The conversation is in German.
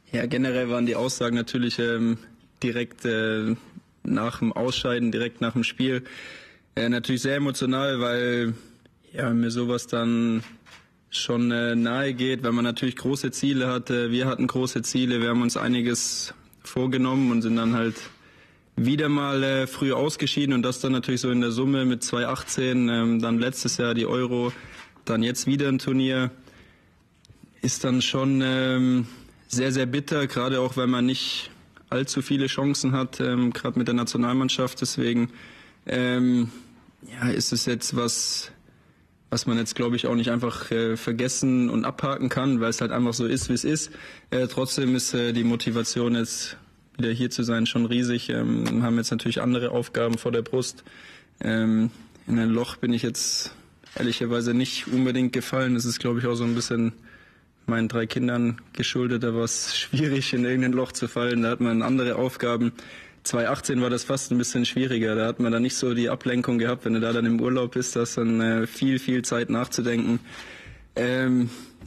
Ja, generell waren die Aussagen natürlich direkt nach dem Ausscheiden, direkt nach dem Spiel natürlich sehr emotional, weil ja mir sowas dann schon nahe geht, weil man natürlich große Ziele hatte. Wir hatten große Ziele, wir haben uns einiges vorgenommen und sind dann halt wieder mal früh ausgeschieden und das dann natürlich so in der Summe mit 2018, dann letztes Jahr die Euro, dann jetzt wieder ein Turnier, ist dann schon sehr, sehr bitter, gerade auch, weil man nicht allzu viele Chancen hat, gerade mit der Nationalmannschaft. Deswegen ja, ist es jetzt was man jetzt, glaube ich, auch nicht einfach vergessen und abhaken kann, weil es halt einfach so ist, wie es ist. Trotzdem ist die Motivation jetzt wieder hier zu sein schon riesig. Haben jetzt natürlich andere Aufgaben vor der Brust. In ein Loch bin ich jetzt ehrlicherweise nicht unbedingt gefallen. Das ist, glaube ich, auch so ein bisschen meinen 3 Kindern geschuldet. Da war es schwierig, in irgendein Loch zu fallen. Da hat man andere Aufgaben. 2018 war das fast ein bisschen schwieriger. Da hat man dann nicht so die Ablenkung gehabt. Wenn du da dann im Urlaub bist, hast dann viel, viel Zeit nachzudenken.